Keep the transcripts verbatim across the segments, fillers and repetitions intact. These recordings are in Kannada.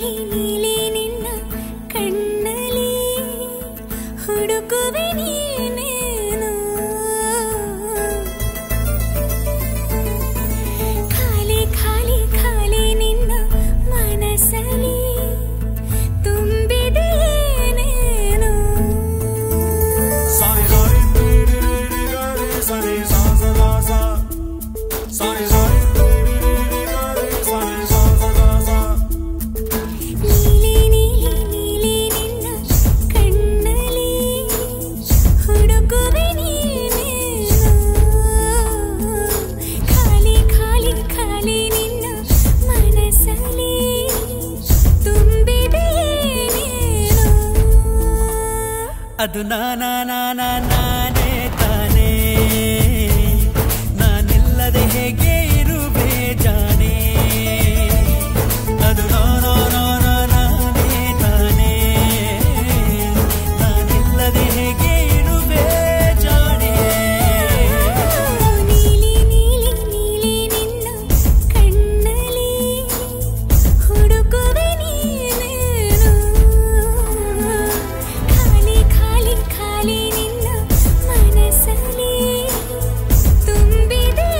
ನೀಲಿ ನಿನ್ನ ಕಣ್ಣಲ್ಲಿ ಹುಡುಕುವೆ ನೀನೇನು ಖಾಲಿ ಖಾಲಿ ಖಾಲಿ ನಿನ್ನ ಮನಸ್ಸಲ್ಲಿ ತುಂಬಿದೆ ಏನೇನು ಸಾರಿ ಸಾರಿ ಸಾರಿ ಸಾರಿ ಸಾರಿ ನೀಲಿ ನೀಲಿ ನೀಲಿ ನಿನ್ನ ಕಣ್ಣಲ್ಲಿ ಹುಡುಕುವೆ ನೀನೇನು ಖಾಲಿ ಖಾಲಿ ಖಾಲಿ ನಿನ್ನ ಮನಸ್ಸಲ್ಲಿ ತುಂಬಿದೆ ಏನೇನು ಅದು ನಾನಾ ನಾನಾ ನಾನೇ ತಾನೇ ನಾನಿಲ್ಲದೆ ಹೇಗೆ ಇರುವೆ ಜಾನೆ ಅದು ನಾನಾ ನಾನಾ ನಾನೇ ತಾನೇ ನಾನಿಲ್ಲದೆ ಹೇಗೆ ಇರುವೆ ಜಾನೆ ನೀಲಿ ನೀಲಿ ನೀಲಿ ನಿನ್ನ ಕಣ್ಣಲ್ಲಿ ಹುಡುಕುವೆ ನೀನೇನು ಖಾಲಿ ಖಾಲಿ ಖಾಲಿ ನಿನ್ನ ಮನಸ್ಸಲ್ಲಿ ತುಂಬಿದೆ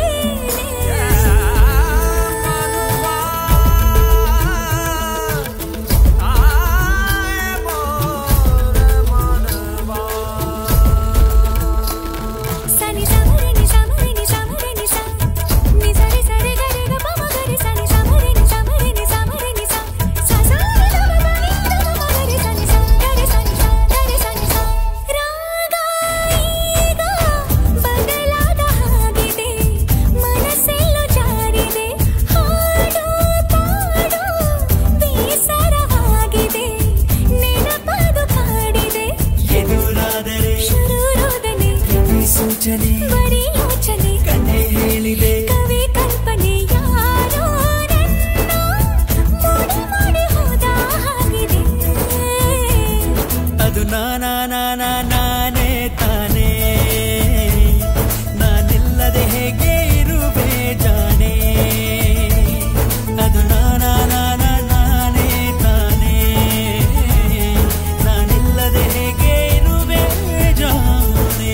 ಸನಿ ಸಮರಣಿ ಸಮರಣಿ ಸಮರಣಿ ಸ ನಿ ಸರಿ ಸರಿ ಗರಿ ಗ ಪ ಮ ಗರಿ ಸನಿ ಸಮರಣಿ ಸಮರಣಿ ಸಮರಣಿ ಸ ಸ ಸ ನಿ ದ ಮ ದ ನಿ ದ ಮ ಗರಿ ಸನಿ ಸ ಗರಿ ಸನಿ ಸ ಗರಿ ಸನಿ ಸ ರಾಗ ಈಗ ಬದಲಾದ ಹಾಗಿದೆ ಮನಸ್ಸೆಲ್ಲೂ ಜಾರಿದೆ ಹಾಡು ಪಾಡು ಬೇಸರವಾಗಿದೆ ನೆನಪದು ಕಾಡಿದೆ ಎದುರಾದರೆ ಶುರುರೋದನೆ ಸೂಚನೆ ಬರೀ ಯೋಚನೆ ಕಣ್ಣೆ ಹೇಳಿದೆ ಕವಿ ಕಲ್ಪನೆ ಯಾರೋ ನನ್ನ ಮೋಡಿ ಮಾಡಿ ಹೋದ ಹಾಗಿದೆ ಅದು ನಾನಾ ನಾನಾ ನಾನೇ ತಾನೇ ನಾನಿಲ್ಲದೆ ಹೇಗೆ ಇರುವೆ ಜಾನೆ ಅದು ನಾನಾ ನಾನಾ ನಾನೇ ತಾನೇ ನಾನಿಲ್ಲದೆ ಹೇಗೆ ಇರುವೆ ಜಾನೆ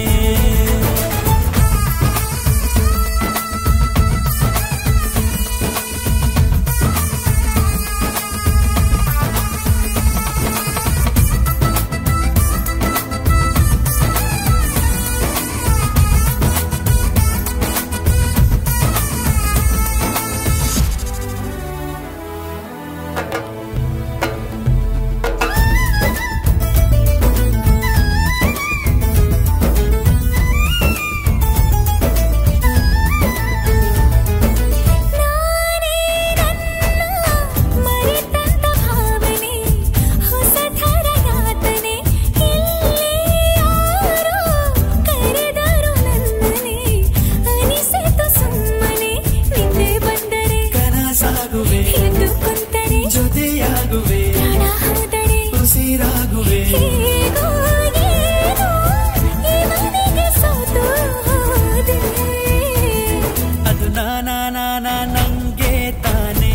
ನಾನೇ ನನ್ನ ಮರೆತಂತ ಭಾವನೆ ಹೊಸಥರ ಯಾತನೆ ಇಲ್ಲಿ ಯಾರೋ ಕರೆದರು ನನ್ನನೆ ಅನಿಸಿತು ಸುಮ್ಮನೆ ನಿದ್ದೆ ಬಂದರೆ ಕನಸಾಗುವೆ ಎದ್ದು ಕುಂತರೆ ಜೊತೆಯಾಗುವೆ ಪ್ರಾಣ ಹೋದರೆ ಉಸಿರಾಗುವೆ ಹೇಗೋ ಏನೋ ಇವನಿಗೆ ಸೋತು ಹೋದೆ ಅದು ನಾನಾ ನಾನಾ ನಂಗೆ ತಾನೇ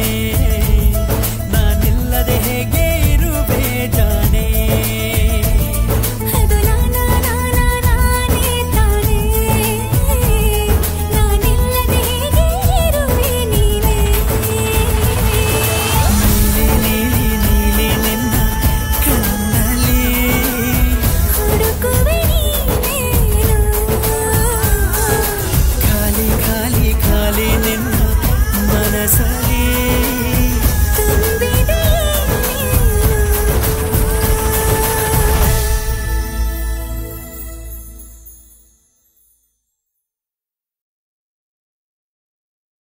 ನಾನಿಲ್ಲದೆ ಹೇಗೆ ಇರುವೆ ಜಾನೆ ಅದು ನಾನಾ ನಾನಾ ನಾನೇ ತಾನೇ ನಾನಿಲ್ಲದೆ ಹೇಗೆ ಇರುವೆ ನೀನೇ ನೀಲಿ ನೀಲಿ ನೀಲಿ ನಿನ್ನ ಕಣ್ಣಲ್ಲಿ ಹುಡುಕುವೆ ನೀನೇನು ಖಾಲಿ ಖಾಲಿ ಖಾಲಿ ನಿನ್ನ ಮನಸ್ಸಲ್ಲಿ